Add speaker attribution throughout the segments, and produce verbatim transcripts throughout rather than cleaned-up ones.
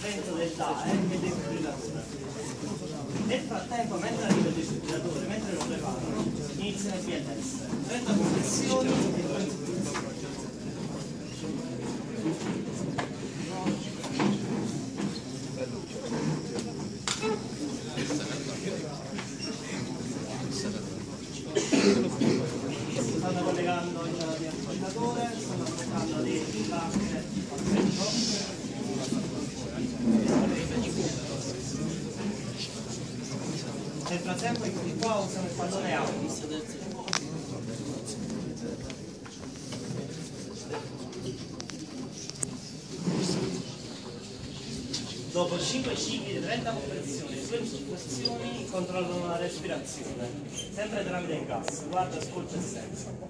Speaker 1: l'intervento del D A E e del defibrillatore. Nel frattempo, mentre arriva il defibrillatore, mentre lo preparano, iniziano il B L S. trenta compressioni e stanno collegando il defibrillatore, stanno collegando dei placche al petto. Nel frattempo i qua usano il pallone auto. Dopo cinque cicli di trenta compressioni e due insufflazioni controllano la respirazione, sempre tramite il gas, guarda, ascolta e senza.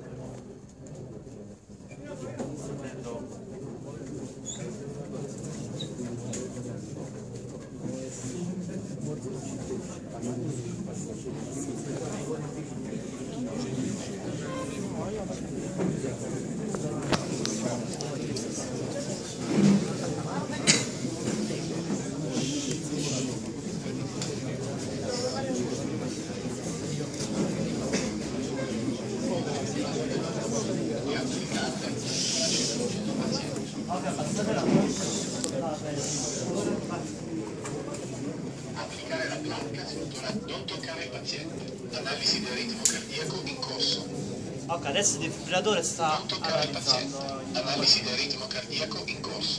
Speaker 2: Applicare la placca struttura, non toccare il paziente. Analisi del ritmo cardiaco in corso.
Speaker 1: Ok, adesso il defibrillatore sta
Speaker 2: Non toccare il paziente.
Speaker 1: analizzando.
Speaker 2: Analisi del ritmo cardiaco in corso.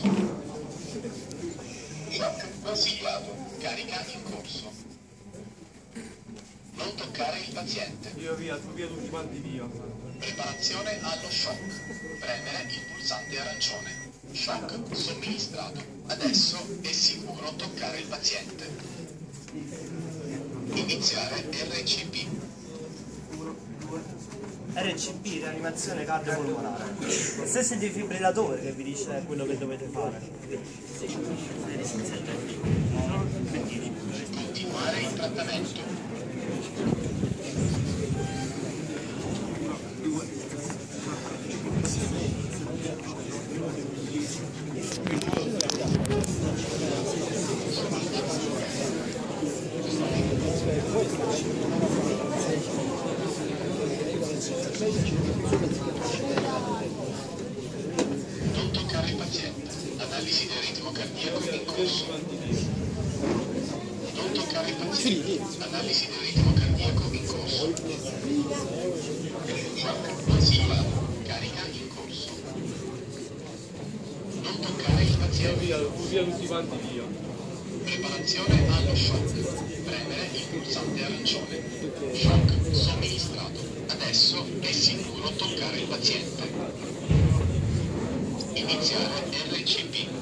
Speaker 2: Shock consigliato. Carica in corso. Non toccare il paziente.
Speaker 3: Via via, tu via tutti quanti via.
Speaker 2: Preparazione allo shock. Premere il pulsante arancione. Shock somministrato. Adesso è sicuro toccare il paziente. Iniziare R C P.
Speaker 1: R C P, rianimazione cardiopolmonare. Lo stesso defibrillatore che vi dice quello che dovete fare.
Speaker 2: Continuare il trattamento. Non toccare il paziente. Analisi del ritmo cardiaco in corso. Non toccare il paziente. Analisi del ritmo cardiaco in corso. Shock consigliato. Carica in corso. Non toccare il paziente.
Speaker 3: Via via, via tutti quanti via.
Speaker 2: Preparazione allo shock. Premere il pulsante arancione. Shock somministrato. Adesso è sicuro toccare il paziente. Iniziare R C P.